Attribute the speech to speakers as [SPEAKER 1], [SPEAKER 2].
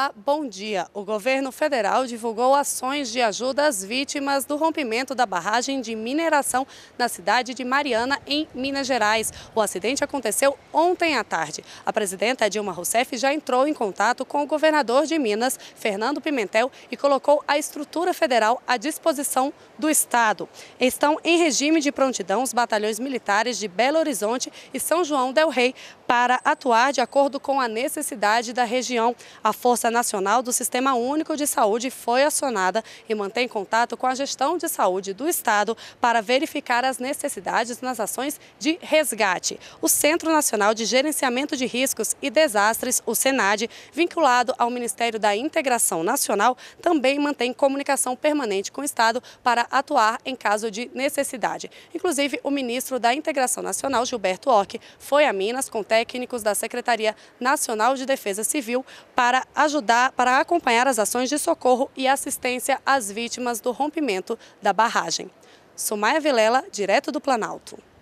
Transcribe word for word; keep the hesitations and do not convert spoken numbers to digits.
[SPEAKER 1] Olá, bom dia. O governo federal divulgou ações de ajuda às vítimas do rompimento da barragem de mineração na cidade de Mariana, em Minas Gerais. O acidente aconteceu ontem à tarde. A presidenta Dilma Rousseff já entrou em contato com o governador de Minas, Fernando Pimentel, e colocou a estrutura federal à disposição do estado. Estão em regime de prontidão os batalhões militares de Belo Horizonte e São João del Rei para atuar de acordo com a necessidade da região. A Força Nacional do Sistema Único de Saúde foi acionada e mantém contato com a gestão de saúde do estado para verificar as necessidades nas ações de resgate. O Centro Nacional de Gerenciamento de Riscos e Desastres, o SENAD, vinculado ao Ministério da Integração Nacional, também mantém comunicação permanente com o estado para atuar em caso de necessidade. Inclusive, o ministro da Integração Nacional, Gilberto Occhi, foi a Minas com técnicos da Secretaria Nacional de Defesa Civil para ajudar, para acompanhar as ações de socorro e assistência às vítimas do rompimento da barragem. Sumaia Vilela, direto do Planalto.